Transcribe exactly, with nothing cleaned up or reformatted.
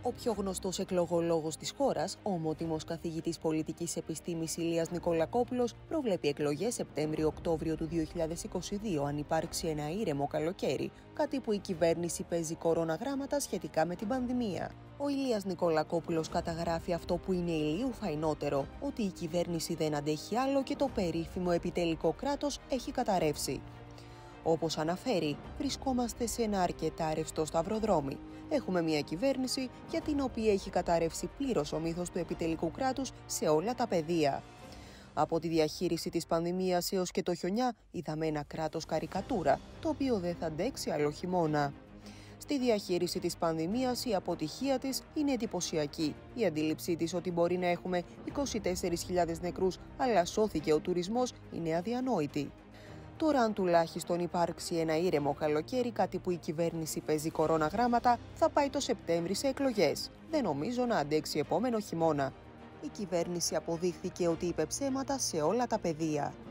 Ο πιο γνωστός εκλογολόγος της χώρας, ο ομότιμος καθηγητής πολιτικής επιστήμης Ηλίας Νικολακόπουλος, προβλέπει εκλογές Σεπτέμβριο-Οκτώβριο του δύο χιλιάδες είκοσι δύο αν υπάρξει ένα ήρεμο καλοκαίρι, κάτι που η κυβέρνηση παίζει κοροναγράμματα σχετικά με την πανδημία. Ο Ηλίας Νικολακόπουλος καταγράφει αυτό που είναι ηλίου φαϊνότερο, ότι η κυβέρνηση δεν αντέχει άλλο και το περίφημο επιτελικό κράτος έχει καταρρεύσει. Όπως αναφέρει, βρισκόμαστε σε ένα αρκετά ρευστό σταυροδρόμι. Έχουμε μια κυβέρνηση για την οποία έχει καταρρεύσει πλήρως ο μύθος του επιτελικού κράτους σε όλα τα πεδία. Από τη διαχείριση της πανδημίας έως και το χιονιά, είδαμε ένα κράτος καρικατούρα, το οποίο δεν θα αντέξει άλλο χειμώνα. Στη διαχείριση της πανδημίας η αποτυχία της είναι εντυπωσιακή. Η αντίληψή της ότι μπορεί να έχουμε είκοσι τέσσερις χιλιάδες νεκρούς, αλλά σώθηκε ο τουρισμός, είναι αδιανόητη. Τώρα, αν τουλάχιστον υπάρξει ένα ήρεμο καλοκαίρι, κάτι που η κυβέρνηση παίζει κοροναγράμματα, θα πάει το Σεπτέμβρη σε εκλογές. Δεν νομίζω να αντέξει επόμενο χειμώνα. Η κυβέρνηση αποδείχθηκε ότι είπε ψέματα σε όλα τα πεδία.